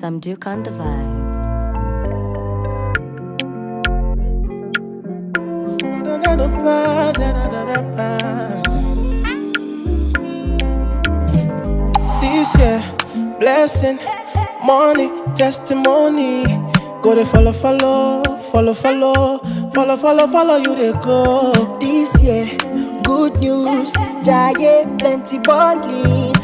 Sam Duke on the vibe. This year, blessing, money, testimony. Go to follow, you they go. This year, good news, giant plenty balling.